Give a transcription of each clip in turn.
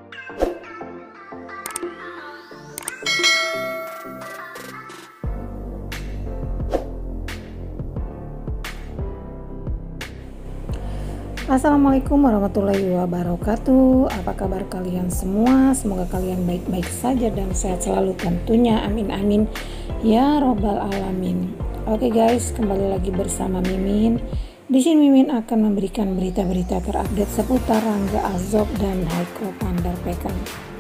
Assalamualaikum warahmatullahi wabarakatuh. Apa kabar kalian semua? Semoga kalian baik-baik saja dan sehat selalu tentunya. Amin amin ya robbal alamin. Oke guys, kembali lagi bersama Mimin. Di sini Mimin akan memberikan berita-berita terupdate seputar Rangga Azob dan Haiko Pandarpeken.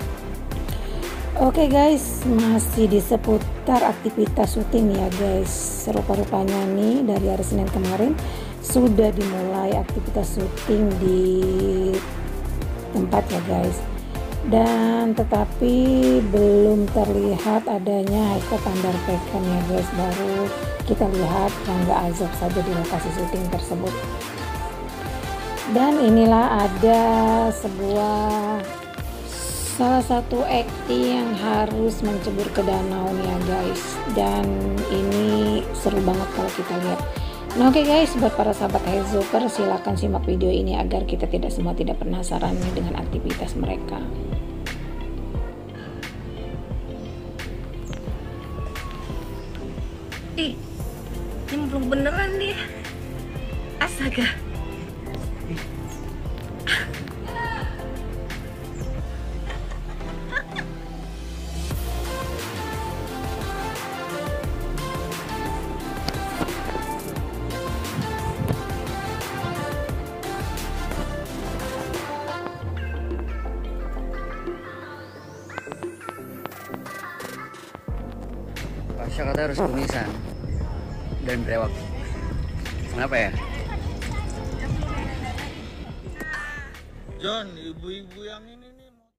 Oke guys, masih di seputar aktivitas syuting ya guys. Rupa-rupanya nih dari hari Senin kemarin sudah dimulai aktivitas syuting di tempat ya guys, dan tetapi belum terlihat adanya Haiko Pandarpeken ya guys. Baru kita lihat Rangga Azob saja di lokasi syuting tersebut. Dan inilah ada salah satu akting yang harus mencebur ke danau ya guys, dan ini seru banget kalau kita lihat. Nah oke guys, buat para sahabat Hazoper silahkan simak video ini agar kita tidak penasaran dengan aktivitas mereka. Ih, nyemplung beneran nih. Astaga. Pasha kata harus kumisan dan brewok. Kenapa ya? John, ibu-ibu yang ini